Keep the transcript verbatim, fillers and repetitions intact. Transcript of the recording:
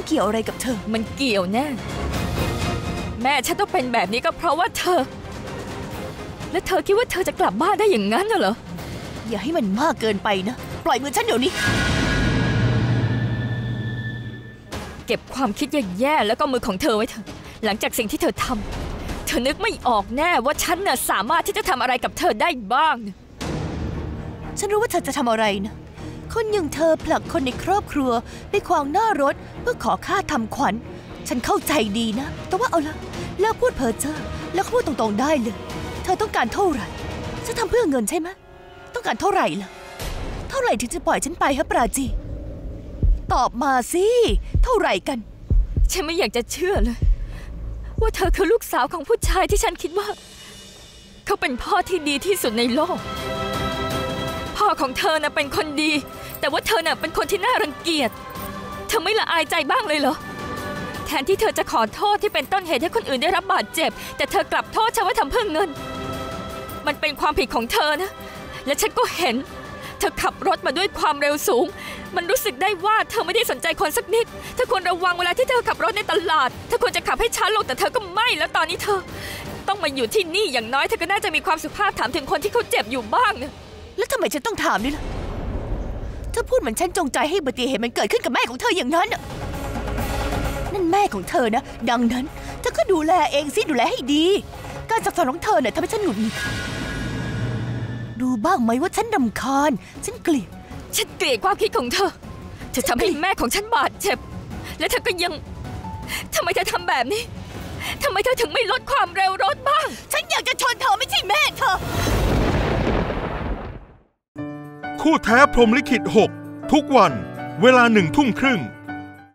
เกี่ยวอะไรกับเธอมันเกี่ยวแน่แม่ฉันต้องเป็นแบบนี้ก็เพราะว่าเธอและเธอคิดว่าเธอจะกลับบ้านได้อย่างนั้นเหรออย่าให้มันมากเกินไปนะปล่อยมือฉันเดี๋ยวนี้เก็บความคิดแย่ๆแล้วก็มือของเธอไว้เถอะหลังจากสิ่งที่เธอทำเธอนึกไม่ออกแน่ว่าฉันน่ะสามารถที่จะทำอะไรกับเธอได้บ้างฉันรู้ว่าเธอจะทำอะไรนะคนอย่างเธอผลักคนในครอบครัวไปขวางหน้ารถเพื่อขอค่าทำขวัญฉันเข้าใจดีนะแต่ว่าเอาละเลิกพูดเพ้อเจ้อแล้วพูดตรงๆได้เลยเธอต้องการเท่าไหร่ฉันทำเพื่อเงินใช่ไหมต้องการเท่าไหร่ล่ะเท่าไหร่ถึงจะปล่อยฉันไปฮะปราจีตอบมาสิเท่าไหร่กันฉันไม่อยากจะเชื่อเลยว่าเธอคือลูกสาวของผู้ชายที่ฉันคิดว่าเขาเป็นพ่อที่ดีที่สุดในโลกพ่อของเธอน่ะเป็นคนดีแต่ว่าเธอน่ะเป็นคนที่น่ารังเกียจเธอไม่ละอายใจบ้างเลยเหรอแทนที่เธอจะขอโทษที่เป็นต้นเหตุให้คนอื่นได้รับบาดเจ็บแต่เธอกลับโทษฉันว่าทำเพื่อเงินมันเป็นความผิดของเธอนะและฉันก็เห็นเธอขับรถมาด้วยความเร็วสูงมันรู้สึกได้ว่าเธอไม่ได้สนใจคนสักนิดเธอควรระวังเวลาที่เธอขับรถในตลาดเธอควรจะขับให้ช้าลงแต่เธอก็ไม่แล้วตอนนี้เธอต้องมาอยู่ที่นี่อย่างน้อยเธอก็น่าจะมีความสุภาพถามถึงคนที่เขาเจ็บอยู่บ้างนะแล้วทำไมฉันต้องถามด้วยล่ะเธอพูดเหมือนฉันจงใจให้อุบัติเหตุมันเกิดขึ้นกับแม่ของเธออย่างนั้นนั่นแม่ของเธอนะดังนั้นเธอก็ดูแลเองสิดูแลให้ดีการสั่งสอนของเธอเนี่ยทำให้ฉันหงุดหงิดดูบ้างไหมว่าฉันรำคาญฉันเกลียดฉันเกลียดความคิดของเธอเธอทำให้แม่ของฉันบาดเจ็บและเธอก็ยังทำไมเธอทำแบบนี้ทำไมเธอถึงไม่ลดความเร็วรถบ้างฉันอยากจะชนเธอไม่ใช่แม่เธอคู่แท้พรหมลิขิตหกทุกวันเวลาหนึ่งทุ่มครึ่ง